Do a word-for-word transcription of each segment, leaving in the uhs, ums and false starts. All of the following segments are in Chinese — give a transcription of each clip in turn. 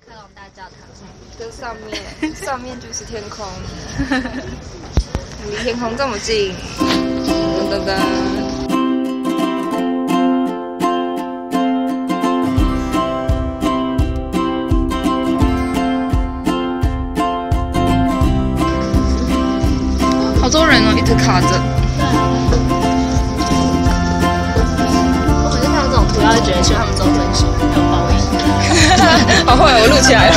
科隆大教堂， 跟上面上面就是天空，离天空这么近，噔噔噔。好多人哦，一直卡着。 我每次看到这种图，要觉得希望他们之后分手，没有报应。 好会，我录起来了。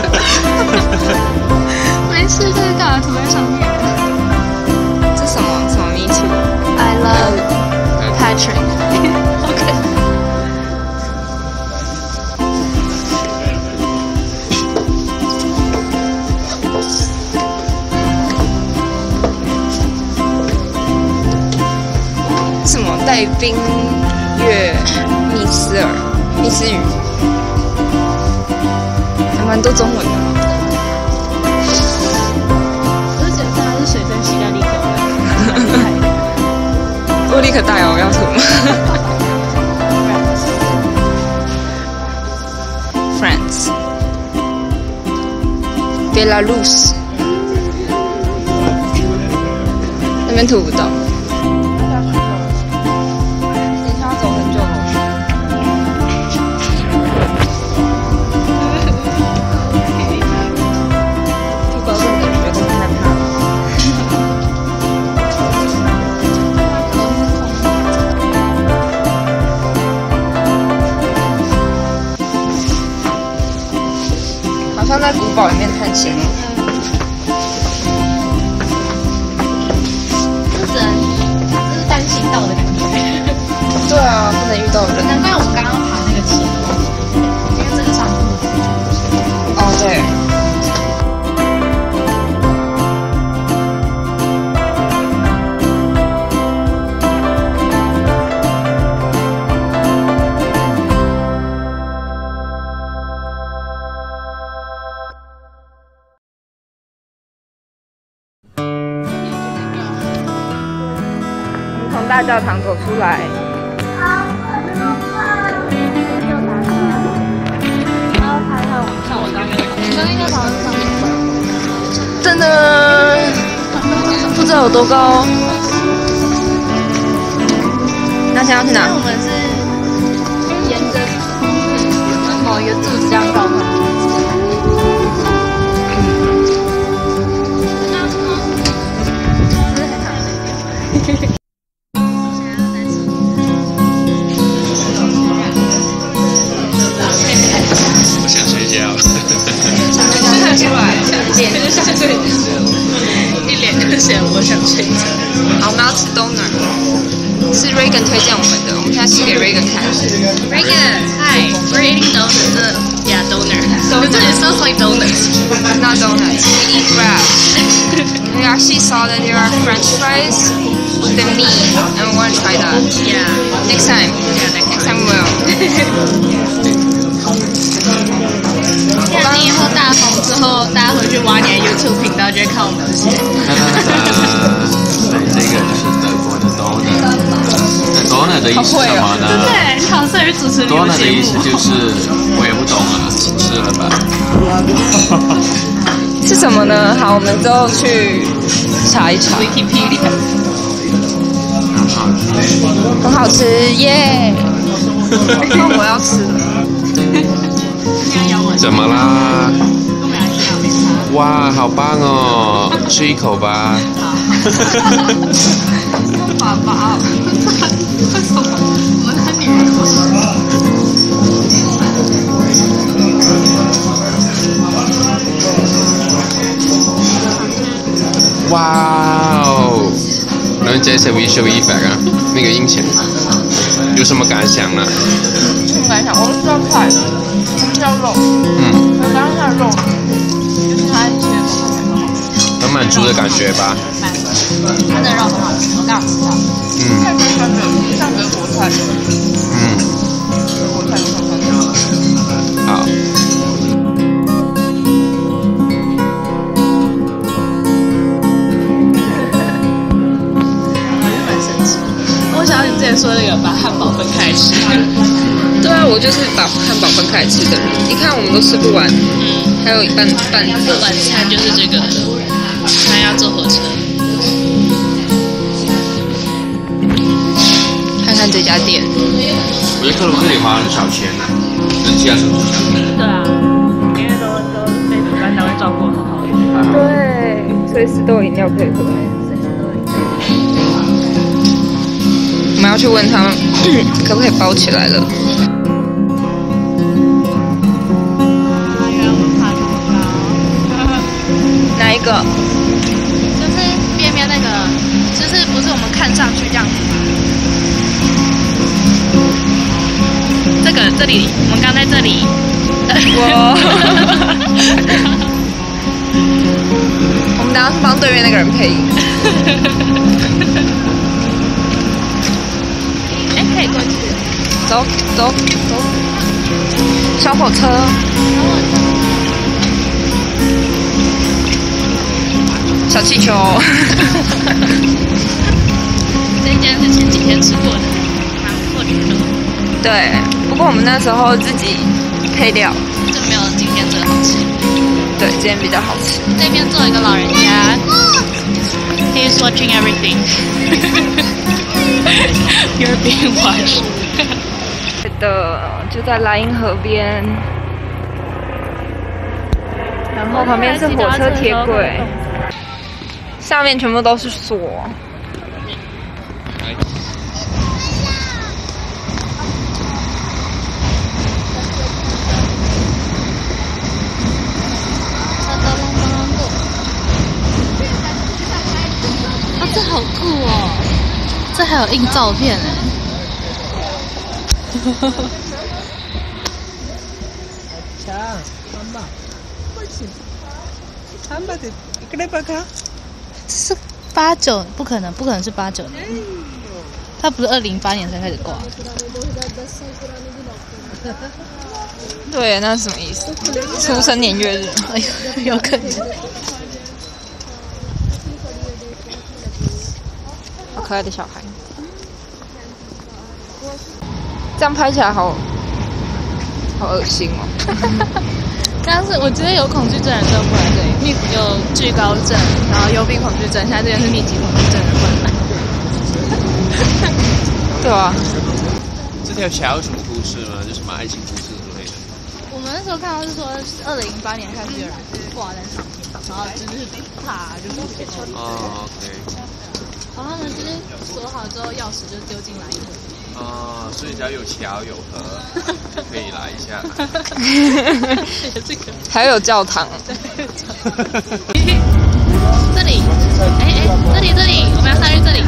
没事，就是刚好涂在上面。 这什么什么 Me Too I love Patrick. OK. 什么带冰月密斯尔密斯语，还蛮多中文的嘛。 我就觉得它是水蒸气要立刻我立刻带哦，要涂吗？France, Belarus， 那边涂不到。好像在古堡里面探险哦。 这只能，这是单行道的感觉。 对啊，不能遇到人。 难怪我们刚刚爬那个桥，因为这个上面。 哦，对。从大教堂走出来， 然后拍看我，像我刚刚，我刚刚应该爬到上面。 真的不知道有多高。那现在要去哪？ 我们是沿着某一个柱子这样绕上去。一脸就写我想睡觉。 好，我们要吃 donut， 是 Reagan 推荐我们的，我们现在吃给 Reagan 看。 Reagan, hi, we're eating donuts. Yeah, donut. Donut. It smells like donuts. Not donuts. We eat wraps. We actually saw that there are French fries with the meat, and we want to try that. Yeah. Next time. Yeah, next Next time we will. 那你以后大红之后，大家回去挖你的 YouTube 频道，就会看我们这些。 所以这个就是德国的 donut。那 donut 的意思是什么呢？ 对，你好适合主持旅游 donut 的节意思目。 就是我也不懂啊，吃了吧。 是什么呢？好，我们之后去查一查。 Wikipedia。 很好吃。 很好吃耶！那我要吃了。 怎么啦？哇，好棒哦！吃一口吧。 爸爸，为什么我们看女人不是？ 哇哦！然後這是 visual effect 啊，那個音前有什麼感想呢？ 什麼感想？我们需要菜，需要肉。 嗯。 我刚刚那肉，就是它切的时候很好。 很滿足的感覺吧？ 它的肉很好吃，我刚好吃到。 嗯。 像德像德像德国菜。 嗯。 德国菜都像德。 好。 我想要你之前说那个把汉堡分开吃。 对啊，我就是把汉堡分开吃的人。你看我们都吃不完，嗯，还有一半半个。 晚餐就是这个，还要坐火车。 看看这家店， 我觉得克隆克里花很少钱呢，跟其他城市相比。 对啊，因为都都被主办单位照顾很好。 对，随时都有饮料可以喝。我们要去问他们可不可以包起来了。哪一个？ 就是边边那个，就是不是我们看上去这样子吗？这个这里，我们刚在这里。 我。我们等下去帮对面那个人配音。 哎，可以过去。 走走走。小火车。小气球。 这间是前几天吃过的，蛮不错吃的。 对，不过我们那时候自己配料， 就没有今天这个好吃。 对，今天比较好吃。 这边坐一个老人家 ，He's watching everything. You're being watched. 对的，就在莱茵河边，然后旁边是火车铁轨，下面全部都是锁。 啊，这好酷哦！这还有印照片哎。是八九，不可能，不可能是八九年。他不是二零八年才开始挂。 对，那是什么意思？出生年月日？ 哎呦，有可能。 好可爱的小孩。这样拍起来好，好恶心哦。 刚刚是我觉得有恐惧症的人就不来这里，密有惧高症，然后幽闭恐惧症，现在这边是密集恐惧症的不来。 对啊。 这条桥有什么故事吗？就什么爱情故事之类的？ 我们那时候看到是说，二零零八年开始有人挂在上面，然后就是啪就不见了。 哦 ，OK。 然后他们就是锁好之后，钥匙就丢进来一个。 哦，所以只要有桥有河，就可以来一下。 这个还有教堂。 这里，哎哎，这里这里，我们要上去这里。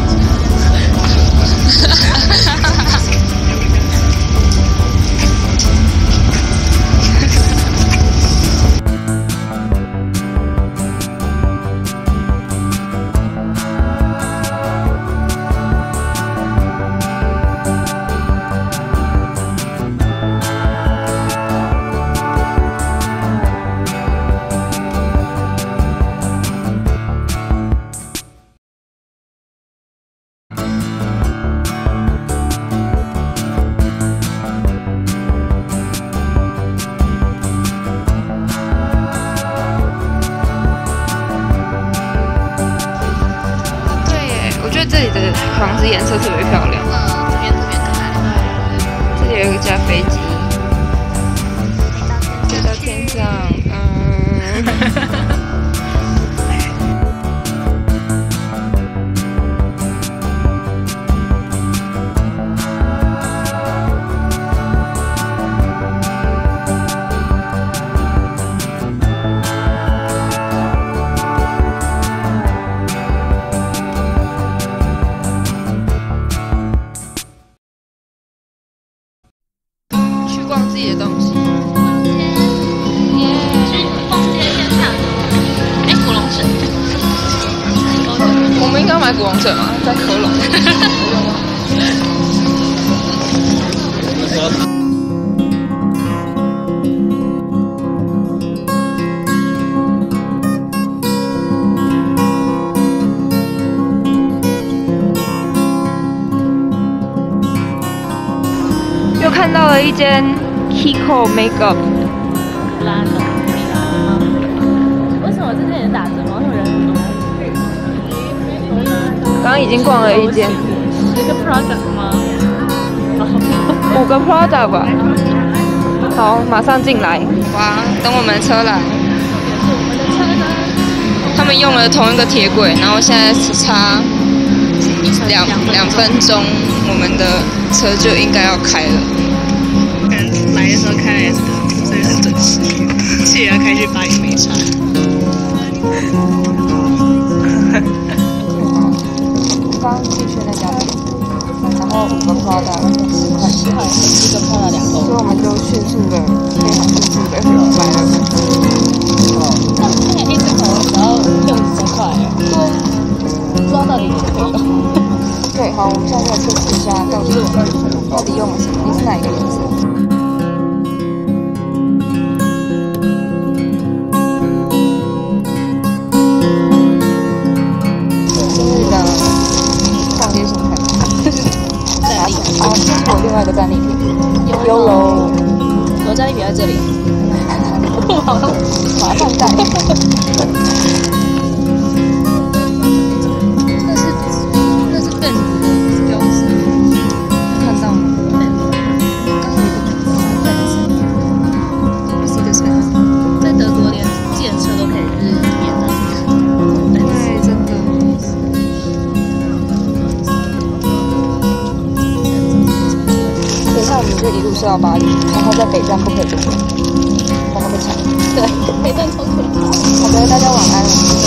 这里的房子颜色特别漂亮， 嗯，这边特别可爱。 这里有一架飞机，飞到天上，嗯。自己的东西。 去逛街先看。哎，古龙水。 我们应该买古龙水吗？在科隆。又看到了一间 Kiko Makeup。 拉手为什么这件也打折吗？有人很多。 刚刚已经逛了一间。 一个 product 吗？ 五个 product 吧。好，马上进来。哇，等我们的车来。他们用了同一个铁轨，然后现在只差两两分钟，我们的车就应该要开了。 可能来的时候开的也是这个，所以很准时。去也要开去八也没差。 刚刚进去那家店，然后五个 product 十块，十块，一个 product 两欧，所以我们就迅速的、非常迅速的买了。 那那个一只口只要六十多块耶。对，不知道到底可不可以用。 对，好，我们现在就来测试一下到底到底用了什么？你是哪一个颜色？今日的逛街行程。 战利品。 哦，这是我另外一个战利品。优楼。 我战利品在这里。马上马上带。 那是那是笨的标志， 看到吗？ 刚有一个笨字，是一个 spell。在德国连计程车都可以是免的。 对，真的。等一下，我们这一路是到巴黎，然后在北站不可以停，然后被抢。 对，北站超可怕。 好的，大家晚安。